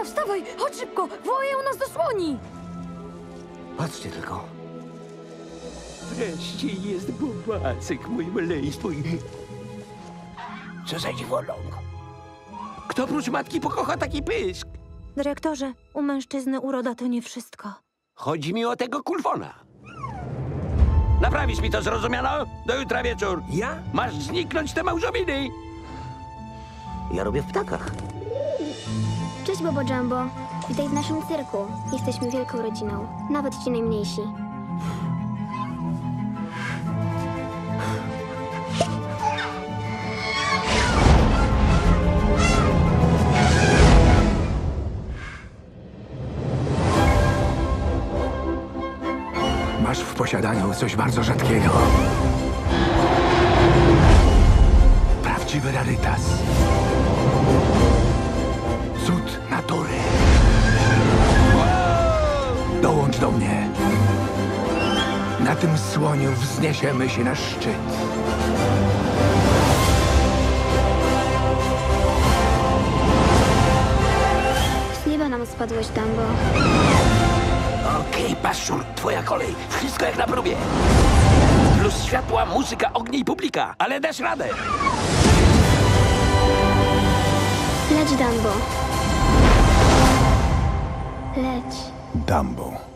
wstawaj! Chodź szybko! Wołają nas do słoni! Patrzcie tylko. Wreszcie jest Bobacek, mój maleństwo. Co za dziwoląg. Kto prócz matki pokocha taki pysk? Dyrektorze, u mężczyzny uroda to nie wszystko. Chodzi mi o tego kulfona. Naprawisz mi to, zrozumiano? Do jutra wieczór. Ja? Masz zniknąć te małżowiny. Ja robię w ptakach. Cześć, Bobo Jumbo. Witaj w naszym cyrku. Jesteśmy wielką rodziną. Nawet ci najmniejsi. Masz w posiadaniu coś bardzo rzadkiego. Prawdziwy rarytas. Cud natury. Dołącz do mnie. Na tym słoniu wzniesiemy się na szczyt. Z nieba nam spadłeś, Dumbo. Okej, Paszczur, twoja kolej. Wszystko jak na próbie. Plus światła, muzyka, ognie i publika. Ale dasz radę. Leć, Dumbo. Leć. Dumbo.